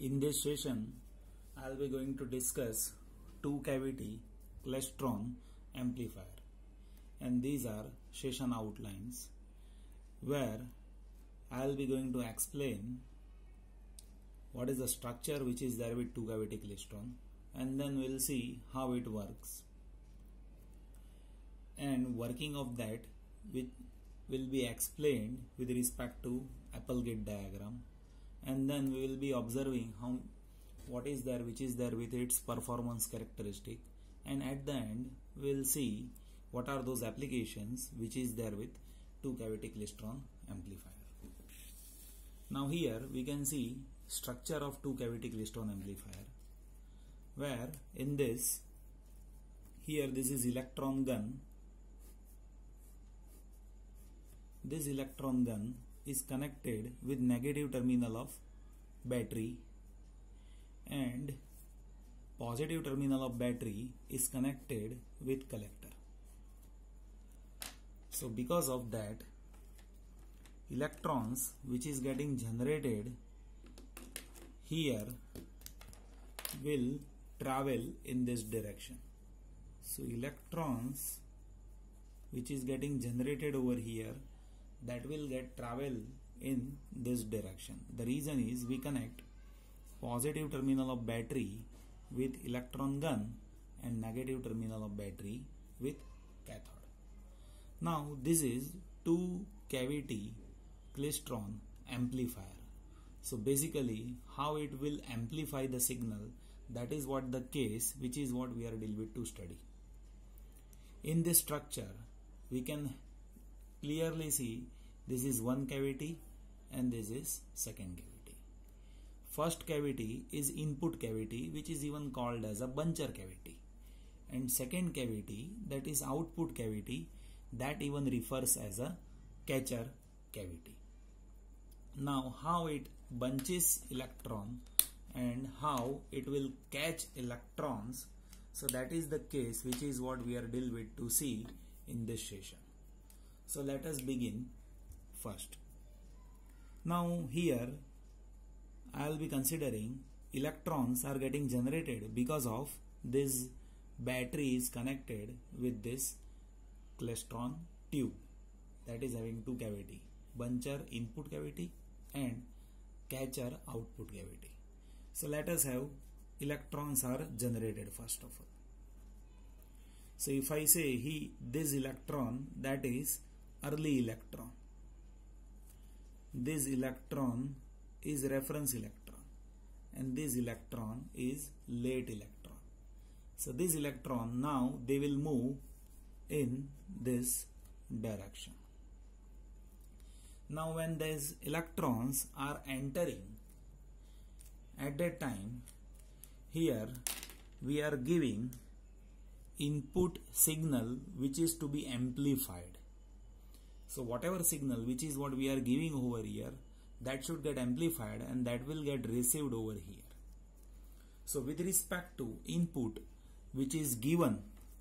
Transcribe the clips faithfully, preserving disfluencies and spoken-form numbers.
In this session, I will be going to discuss two cavity klystron amplifier, and these are session outlines where I will be going to explain what is the structure which is there with two cavity klystron, and then we will see how it works, and working of that with will be explained with respect to Applegate diagram, and then we will be observing how what is there which is there with its performance characteristic, and at the end we will see what are those applications which is there with two cavity klystron amplifier. Now here we can see structure of two cavity klystron amplifier, where in this here this is electron gun. This electron gun is connected with negative terminal of battery, and positive terminal of battery is connected with collector. So because of that, electrons which is getting generated here will travel in this direction. So electrons which is getting generated over here, that will get travel in this direction. The reason is we connect positive terminal of battery with electron gun and negative terminal of battery with cathode. Now this is two cavity klystron amplifier. So basically how it will amplify the signal, that is what the case which is what we are dealing with to study. In this structure we can clearly see this is one cavity and this is second cavity. First cavity is input cavity, which is even called as a buncher cavity, and second cavity, that is output cavity, that even refers as a catcher cavity. Now how it bunches electron and how it will catch electrons, so that is the case which is what we are dealing with to see in this session. So let us begin first. Now here I will be considering electrons are getting generated because of this battery is connected with this klystron tube, that is having two cavity, buncher input cavity and catcher output cavity. So let us have electrons are generated first of all. So if I say he this electron, that is early electron, this electron is reference electron, and this electron is late electron. So this electron now they will move in this direction. Now when these electrons are entering, at that time here we are giving input signal which is to be amplified. So whatever signal which is what we are giving over here, that should get amplified and that will get received over here. So with respect to input which is given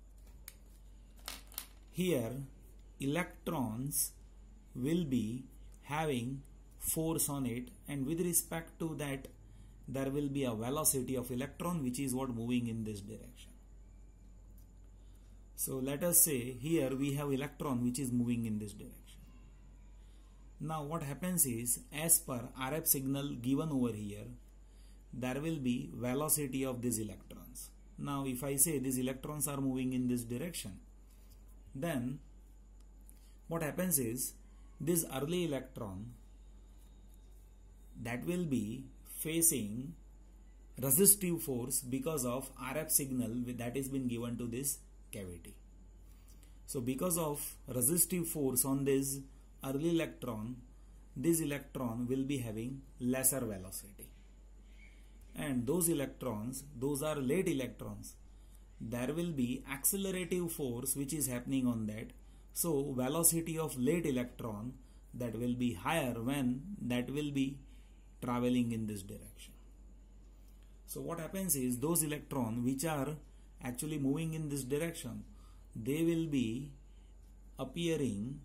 here, electrons will be having force on it, and with respect to that there will be a velocity of electron which is what moving in this direction. So let us say here we have electron which is moving in this direction. Now what happens is, as per R F signal given over here, there will be velocity of these electrons. Now if I say these electrons are moving in this direction, then what happens is this early electron that will be facing resistive force because of R F signal that has been given to this cavity. So because of resistive force on this early electron, this electron will be having lesser velocity, and those electrons, those are late electrons, there will be accelerative force which is happening on that. So velocity of late electron, that will be higher when that will be traveling in this direction. So what happens is, those electrons which are actually moving in this direction, they will be appearing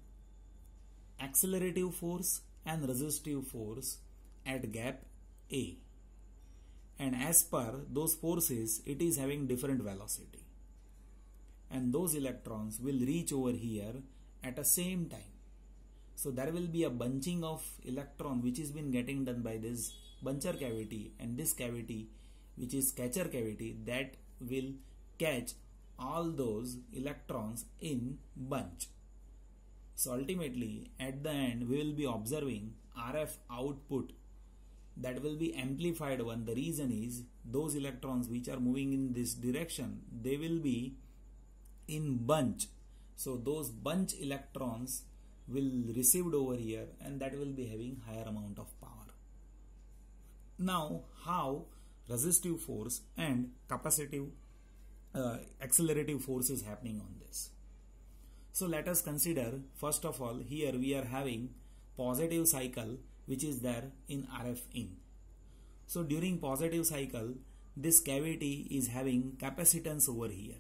accelerative force and resistive force at gap A. and as per those forces it is having different velocity, and those electrons will reach over here at the same time. So there will be a bunching of electron which is been getting done by this buncher cavity, and this cavity which is catcher cavity, that will catch all those electrons in bunch. So ultimately at the end we will be observing R F output that will be amplified one. The reason is those electrons which are moving in this direction, they will be in bunch. So those bunch electrons will received over here, and that will be having higher amount of power. Now how resistive force and capacitive uh, accelerative force is happening on this. So let us consider, first of all, here we are having positive cycle which is there in R F in. So during positive cycle, this cavity is having capacitance over here.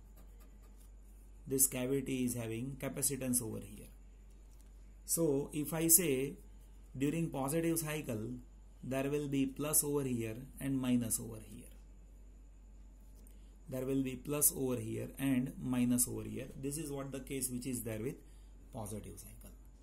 This cavity is having capacitance over here. So if I say during positive cycle, there will be plus over here and minus over here. There will be plus over here and minus over here. This is what the case which is there with positive cycle.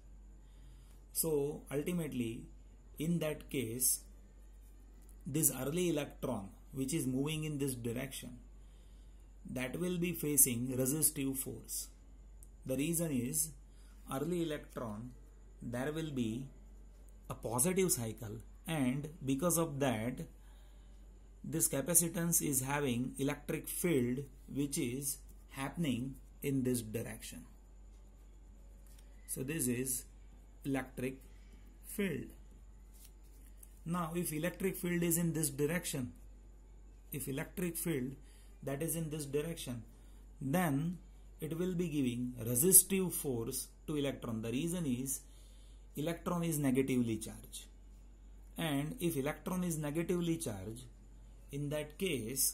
So ultimately in that case, this early electron which is moving in this direction, that will be facing resistive force. The reason is early electron, there will be a positive cycle, and because of that this capacitance is having electric field which is happening in this direction. So this is electric field. Now if electric field is in this direction, if electric field that is in this direction, then it will be giving resistive force to electron. The reason is electron is negatively charged, and if electron is negatively charged, in that case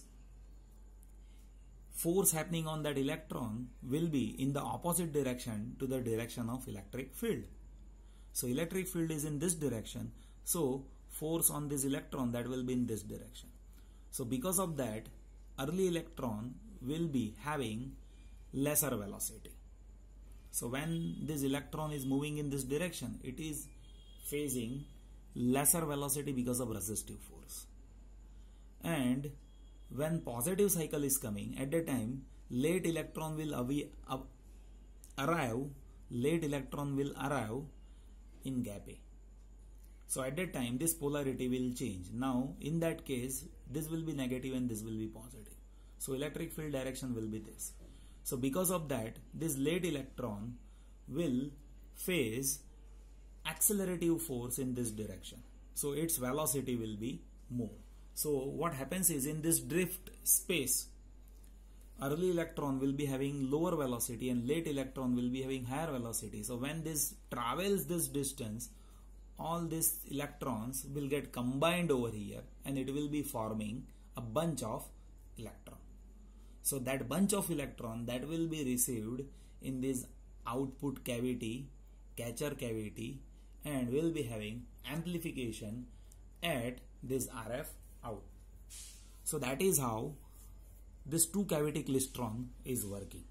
force happening on that electron will be in the opposite direction to the direction of electric field. So electric field is in this direction, so force on this electron, that will be in this direction. So because of that, early electron will be having lesser velocity. So when this electron is moving in this direction, it is facing lesser velocity because of resistive force. And when positive cycle is coming, at that time late electron will arrive, late electron will arrive in gap A. So at that time this polarity will change. Now in that case this will be negative and this will be positive. So electric field direction will be this. So because of that, this late electron will face accelerative force in this direction. So its velocity will be more. So what happens is, in this drift space, early electron will be having lower velocity and late electron will be having higher velocity. So when this travels this distance, all these electrons will get combined over here and it will be forming a bunch of electrons. So that bunch of electron that will be received in this output cavity, catcher cavity, and will be having amplification at this R F out. So that is how this two cavity klystron is working.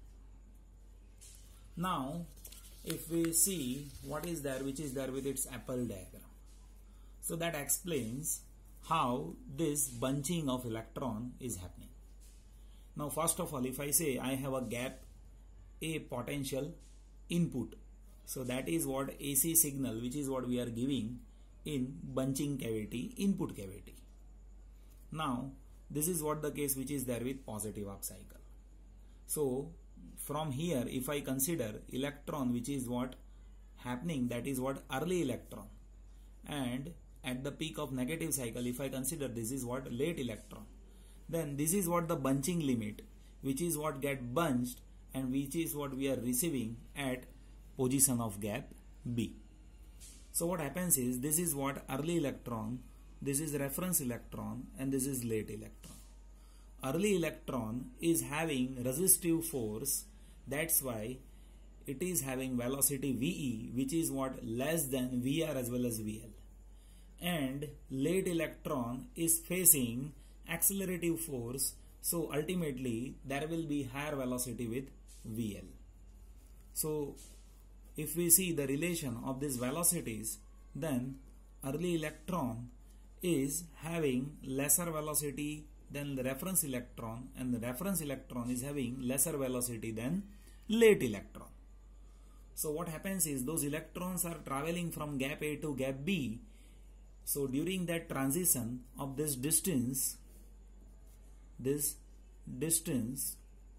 Now if we see what is there, which is there with its apple diagram. So that explains how this bunching of electron is happening. Now first of all, if I say I have a gap A potential input, so that is what A C signal, which is what we are giving in bunching cavity, input cavity. Now this is what the case which is there with positive up cycle. So from here, if I consider electron which is what happening, that is what early electron, and at the peak of negative cycle, if I consider this is what late electron, then this is what the bunching limit, which is what get bunched and which is what we are receiving at position of gap B. So what happens is, this is what early electron, this is reference electron, and this is late electron. Early electron is having resistive force, that's why it is having velocity V E, which is what less than V R as well as V L. and late electron is facing accelerative force, so ultimately there will be higher velocity with V L. So if we see the relation of these velocities, then early electron is having lesser velocity than the reference electron, and the reference electron is having lesser velocity than late electron. So what happens is those electrons are traveling from gap A to gap B. So during that transition of this distance, this distance,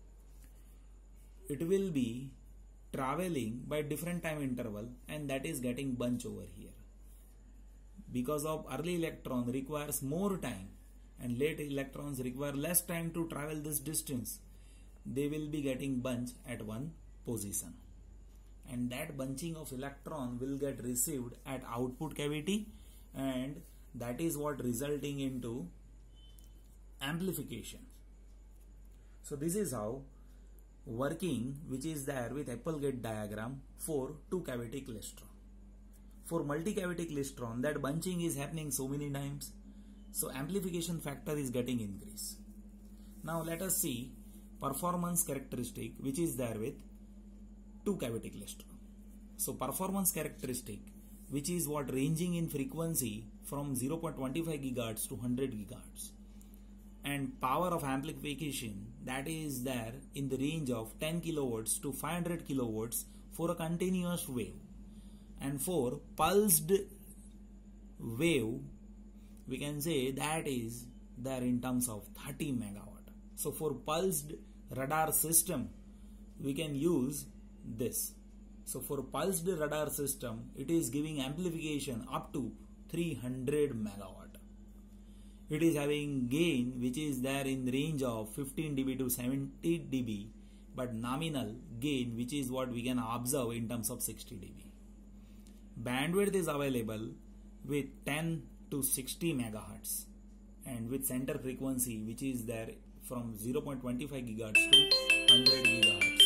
it will be traveling by different time interval, and that is getting bunch over here. Because of early electron requires more time and late electrons require less time to travel this distance, they will be getting bunch at one position. And that bunching of electron will get received at output cavity, and that is what resulting into amplification. So this is how working which is there with Applegate diagram for two cavity klystron. For multi-cavity klystron, that bunching is happening so many times, so amplification factor is getting increased. Now let us see performance characteristic which is there with two cavity klystron. So performance characteristic, which is what ranging in frequency from zero point two five gigahertz to one hundred gigahertz, and power of amplification, that is there in the range of ten kilowatts to five hundred kilowatts for a continuous wave. And for pulsed wave, we can say that is there in terms of thirty megawatt. So for pulsed radar system, we can use this. So for pulsed radar system, it is giving amplification up to three hundred megawatt. It is having gain which is there in the range of fifteen D B to seventy D B, but nominal gain which is what we can observe in terms of sixty D B. Bandwidth is available with ten to sixty megahertz, and with center frequency which is there from zero point two five gigahertz to one hundred gigahertz.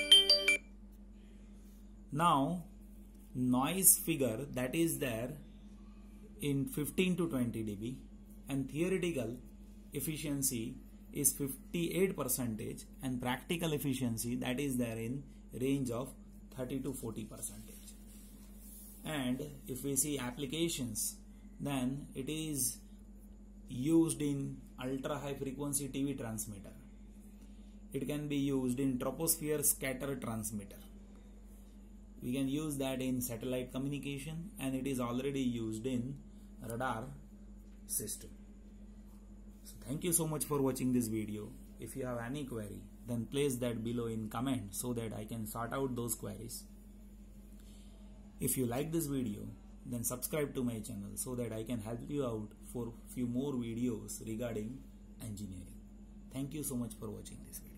Now noise figure, that is there in fifteen to twenty D B, and theoretical efficiency is fifty-eight percent, and practical efficiency, that is there in range of thirty to forty percent. And if we see applications, then it is used in ultra high frequency T V transmitter. It can be used in troposphere scatter transmitter. We can use that in satellite communication, and it is already used in radar system. So thank you so much for watching this video. If you have any query, then place that below in comment so that I can sort out those queries. If you like this video, then subscribe to my channel so that I can help you out for few more videos regarding engineering. Thank you so much for watching this video.